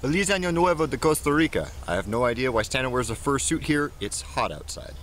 Feliz Año Nuevo de Costa Rica. I have no idea why Santa wears a fur suit here. It's hot outside.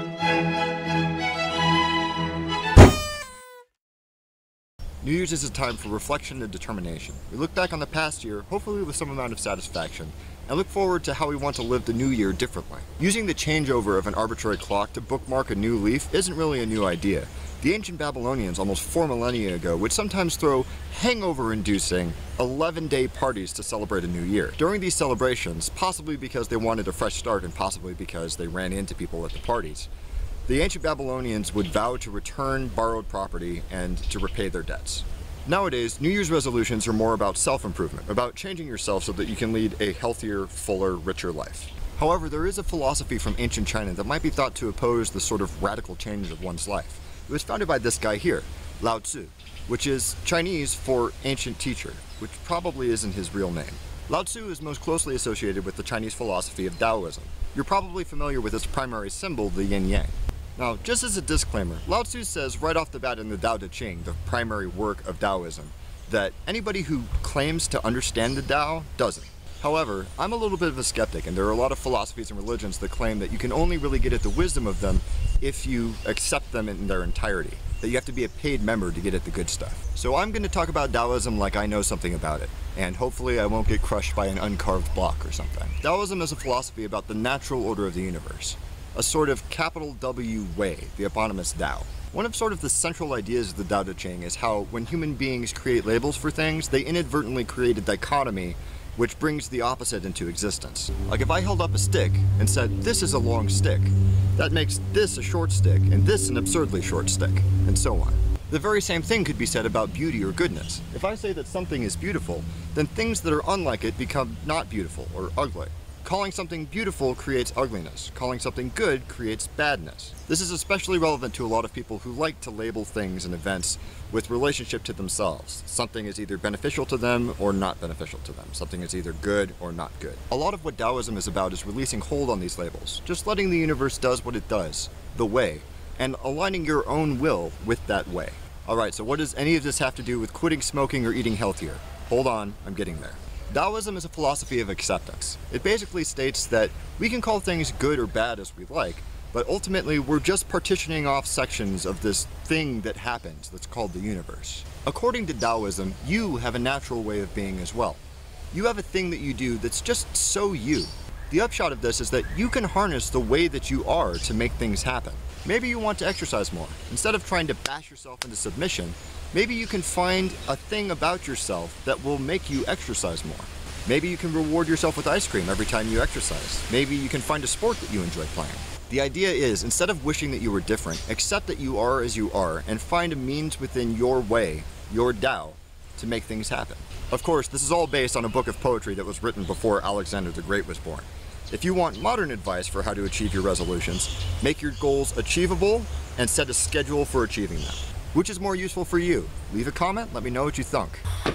New Year's is a time for reflection and determination. We look back on the past year, hopefully with some amount of satisfaction, and look forward to how we want to live the new year differently. Using the changeover of an arbitrary clock to bookmark a new leaf isn't really a new idea. The ancient Babylonians almost 4 millennia ago would sometimes throw hangover-inducing 11-day parties to celebrate a new year. During these celebrations, possibly because they wanted a fresh start and possibly because they ran into people at the parties, the ancient Babylonians would vow to return borrowed property and to repay their debts. Nowadays, New Year's resolutions are more about self-improvement, about changing yourself so that you can lead a healthier, fuller, richer life. However, there is a philosophy from ancient China that might be thought to oppose the sort of radical change of one's life. It was founded by this guy here, Lao Tzu, which is Chinese for ancient teacher, which probably isn't his real name. Lao Tzu is most closely associated with the Chinese philosophy of Taoism. You're probably familiar with its primary symbol, the yin-yang. Now, just as a disclaimer, Lao Tzu says right off the bat in the Tao Te Ching, the primary work of Taoism, that anybody who claims to understand the Tao doesn't. However, I'm a little bit of a skeptic, and there are a lot of philosophies and religions that claim that you can only really get at the wisdom of them if you accept them in their entirety, that you have to be a paid member to get at the good stuff. So I'm going to talk about Taoism like I know something about it, and hopefully I won't get crushed by an uncarved block or something. Taoism is a philosophy about the natural order of the universe, a sort of capital W way, the eponymous Tao. One of sort of the central ideas of the Tao Te Ching is how when human beings create labels for things, they inadvertently create a dichotomy which brings the opposite into existence. Like if I held up a stick and said, this is a long stick, that makes this a short stick, and this an absurdly short stick, and so on. The very same thing could be said about beauty or goodness. If I say that something is beautiful, then things that are unlike it become not beautiful or ugly. Calling something beautiful creates ugliness. Calling something good creates badness. This is especially relevant to a lot of people who like to label things and events with relationship to themselves. Something is either beneficial to them or not beneficial to them. Something is either good or not good. A lot of what Taoism is about is releasing hold on these labels, just letting the universe does what it does, the way, and aligning your own will with that way. Alright, so what does any of this have to do with quitting smoking or eating healthier? Hold on, I'm getting there. Taoism is a philosophy of acceptance. It basically states that we can call things good or bad as we like, but ultimately we're just partitioning off sections of this thing that happens that's called the universe. According to Taoism, you have a natural way of being as well. You have a thing that you do that's just so you. The upshot of this is that you can harness the way that you are to make things happen. Maybe you want to exercise more. Instead of trying to bash yourself into submission, maybe you can find a thing about yourself that will make you exercise more. Maybe you can reward yourself with ice cream every time you exercise. Maybe you can find a sport that you enjoy playing. The idea is, instead of wishing that you were different, accept that you are as you are and find a means within your way, your Tao, to make things happen. Of course, this is all based on a book of poetry that was written before Alexander the Great was born. If you want modern advice for how to achieve your resolutions, make your goals achievable and set a schedule for achieving them. Which is more useful for you? Leave a comment, let me know what you think.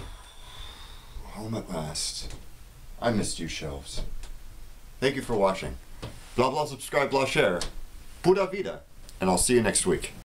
Home at last. I missed you, shelves. Thank you for watching. Blah blah subscribe, blah share. Pura vida. And I'll see you next week.